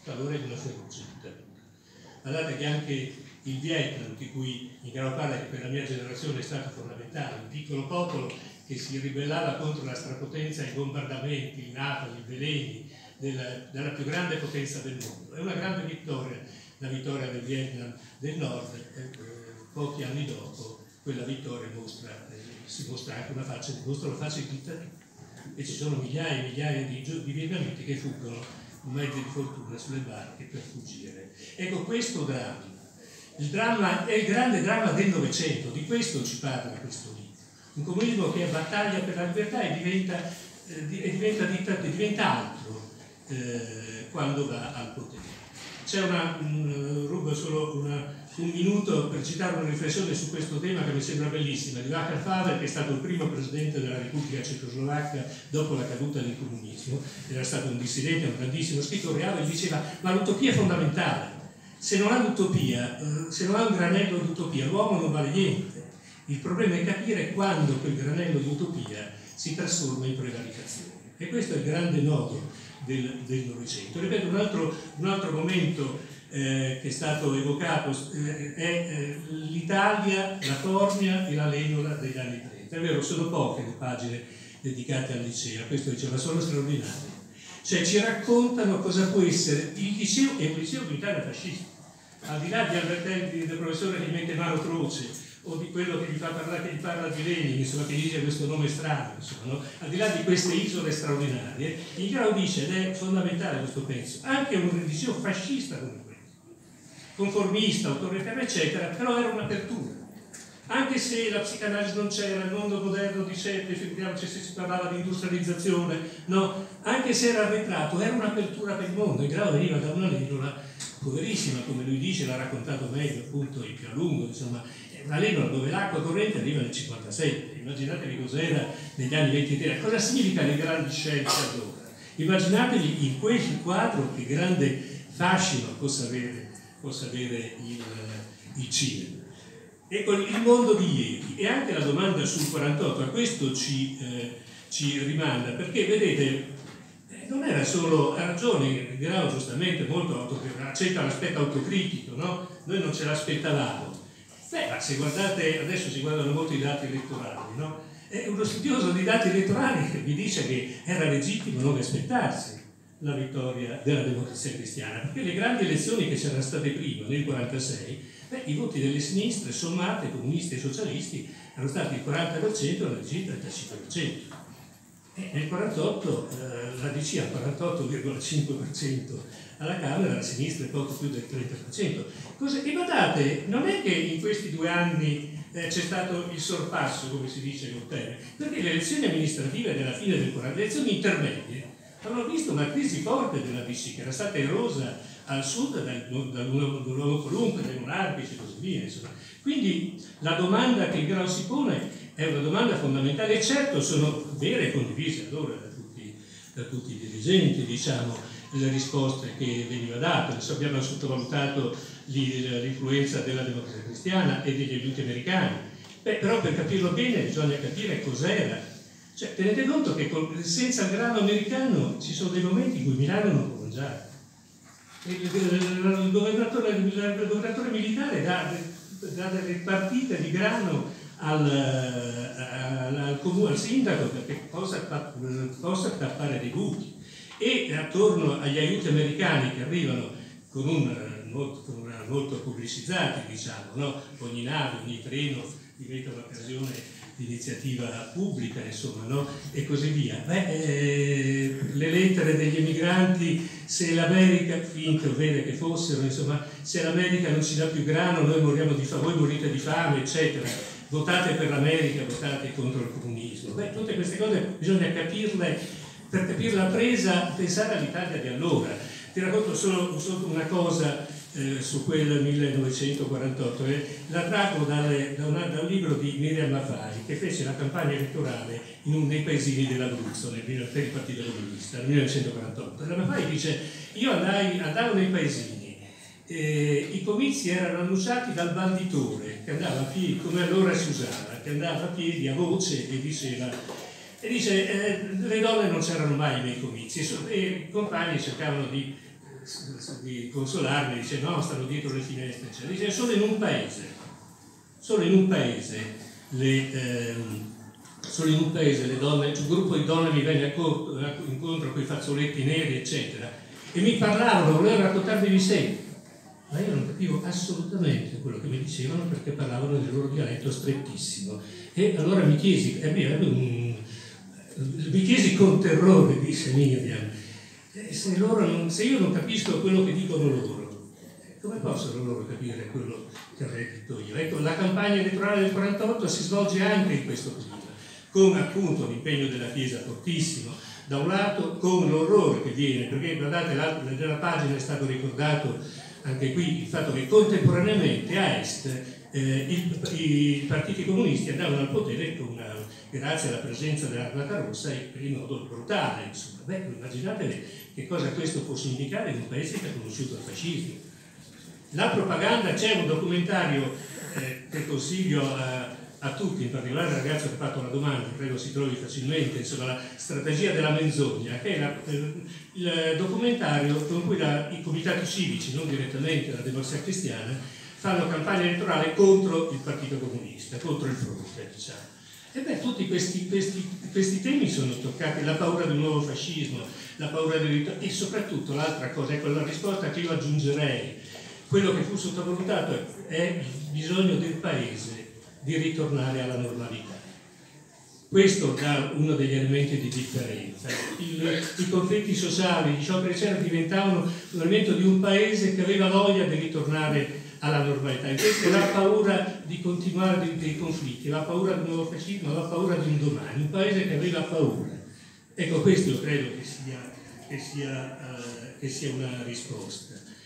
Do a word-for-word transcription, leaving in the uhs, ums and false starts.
calore di una feroce dittatura. Guardate che anche il Vietnam, di cui in gran parte per la mia generazione è stato fondamentale, un piccolo popolo che si ribellava contro la strapotenza, i bombardamenti, i napalm, i veleni della, della più grande potenza del mondo. È una grande vittoria, la vittoria del Vietnam del Nord. Eh, pochi anni dopo quella vittoria mostra, eh, si mostra anche una faccia, mostra la faccia di dittatura. E ci sono migliaia e migliaia di, di vietnamiti che fuggono con mezzi di fortuna sulle barche per fuggire. Ecco, questo dramma, il dramma è il grande dramma del Novecento, di questo ci parla questo libro. Un comunismo che è battaglia per la libertà e diventa, eh, e diventa, diventa altro eh, quando va al potere. C'è una, un, rubo solo una, un minuto per citare una riflessione su quessto tema che mi sembra bellissima, di Václav Havel, che è stato il primo presidente della Repubblica Cecoslovacca dopo la caduta del comunismo, era stato un dissidente, un grandissimo scrittore. Havel diceva: ma l'utopia è fondamentale, se non ha l'utopia, eh, se non ha un granello di utopia, l'uomo non vale niente. Il problema è capire quando quel granello di utopia si trasforma in prevaricazione. E questo è il grande nodo del, del Novecento. Ripeto, un altro, un altro momento eh, che è stato evocato eh, è eh, l'Italia, la Formia e la Lenola degli anni trenta. È vero, sono poche le pagine dedicate al liceo, questo diceva, sono straordinarie. Cioè ci raccontano cosa può essere il liceo, e un liceo militare fascista, al di là di avvertenti del professore che mette mano croce, o di quello che gli fa parlare, che gli parla di Lenin, insomma, che dice questo nome strano, insomma, no? Al di là di queste isole straordinarie, il Grau dice, ed è fondamentale questo pezzo, anche un liceo fascista come questo, conformista, autoritario, eccetera, però era un'apertura. Anche se la psicanalisi non c'era, il mondo moderno di sempre, figuriamoci se si parlava di industrializzazione, no? Anche se era arretrato, era un'apertura per il mondo. Il Grau veniva da una Lenola poverissima, come lui dice, l'ha raccontato meglio appunto il più a lungo, insomma, una Lenola dove l'acqua corrente arriva nel cinquantasette, immaginatevi cos'era negli anni ventitré, cosa significa le grandi scelte allora? Immaginatevi in quel quadro che grande fascino possa avere, possa avere il, il cinema. Ecco, il mondo di ieri, e anche la domanda sul quarantotto, a questo ci, eh, ci rimanda, perché vedete, eh, non era solo, ha ragione Grau giustamente, molto autocritico, accetta l'aspetto autocritico, no? Noi non ce l'aspettavamo. Beh, ma se guardate, adesso si guardano molto i dati elettorali, no? E uno studioso di dati elettorali vi dice che era legittimo non aspettarsi la vittoria della Democrazia Cristiana, perché le grandi elezioni che c'erano state prima, nel quarantasei, beh, i voti delle sinistre sommate, comunisti e socialisti, erano stati il quaranta per cento e la D C il trentacinque per cento. E nel quarantotto eh, la D C al quarantotto virgola cinque per cento, alla Camera la sinistra è poco più del trenta per cento. Così, e guardate, non è che in questi due anni eh, c'è stato il sorpasso, come si dice con te, perché le elezioni amministrative della fine del quaranta, le elezioni intermedie, avevano visto una crisi forte della D C, che era stata erosa al sud dall'uomo qualunque, dai monarchici e così via. Insomma. Quindi la domanda che il Grau si pone è una domanda fondamentale, e certo sono vere e condivise allora da tutti, da tutti i dirigenti, diciamo, le risposte che veniva date. Adesso abbiamo sottovalutato l'influenza della Democrazia Cristiana e degli aiuti americani. Beh, però per capirlo bene bisogna capire cos'era. Cioè, tenete conto che senza il grano americano ci sono dei momenti in cui Milano non può mangiare. Il, il, il, governatore, il governatore militare dà, dà delle partite di grano al, al, al, comune, al sindaco perché possa, possa tappare dei buchi. E attorno agli aiuti americani che arrivano con, un, molto, con una, molto pubblicizzati, diciamo, no? Ogni nave, ogni treno diventa un'occasione di iniziativa pubblica, insomma, no? E così via. Beh, eh, le lettere degli emigranti, se l'America, finché o vere che fossero, insomma, se l'America non ci dà più grano, noi moriamo di fame, voi morite di fame, eccetera. Votate per l'America, votate contro il comunismo. Beh, tutte queste cose bisogna capirle. Per capire la presa, pensare all'Italia di allora. Ti racconto solo, solo una cosa eh, su quel millenovecentoquarantotto. Eh. La traggo dalle, da, una, da un libro di Miriam Maffei, che fece la campagna elettorale in uno dei paesini dell'Abruzzo, per il Partito Comunista, nel millenovecentoquarantotto. La Maffei dice, io andai, andavo nei paesini, eh, i comizi erano annunciati dal banditore, che andava a piedi, come allora si usava, che andava a piedi a voce e diceva... E dice, eh, le donne non c'erano mai nei comizi e i compagni cercavano di di consolarmi, dice no, stanno dietro le finestre, eccetera. Dice solo in un paese, solo in un paese le, ehm, solo in un paese le donne, un gruppo di donne mi venne incontro con i fazzoletti neri, eccetera, e mi parlavano, volevano raccontarmi di sé, ma io non capivo assolutamente quello che mi dicevano perché parlavano del loro dialetto strettissimo. E allora mi chiesi, eh, un, mi chiesi con terrore, disse Miriam, se, loro non, se io non capisco quello che dicono loro, come possono loro capire quello che avrei detto io? Ecco, la campagna elettorale del quarantotto si svolge anche in questo clima, con appunto l'impegno della Chiesa fortissimo, da un lato con l'orrore che viene, perché guardate, nella pagina è stato ricordato anche qui il fatto che contemporaneamente a est eh, il, i partiti comunisti andavano al potere con una, grazie alla presenza dell'Armata Rossa in modo brutale, insomma. Beh, immaginate che cosa questo può significare in un paese che ha conosciuto il fascismo. La propaganda, c'è un documentario eh, che consiglio a, a tutti, in particolare al ragazzo che ha fatto la domanda, credo si trovi facilmente, insomma, la strategia della menzogna, che è la, il, il documentario con cui la, i comitati civici, non direttamente la Democrazia Cristiana, fanno campagna elettorale contro il Partito Comunista, contro il fronte, diciamo. E beh, tutti questi, questi, questi temi sono toccati, la paura del nuovo fascismo, la paura del ritorno, e soprattutto l'altra cosa, ecco la risposta che io aggiungerei, quello che fu sottovalutato è il bisogno del Paese di ritornare alla normalità. Questo dà uno degli elementi di differenza. Il, I conflitti sociali di ciò che c'era diventavano un elemento di un Paese che aveva voglia di ritornare alla normalità. Invece la paura di continuare dei, dei conflitti, la paura di un nuovo fascismo, la paura di un domani, un Paese che aveva paura. Ecco, questo io credo che sia, che sia, uh, che sia una risposta.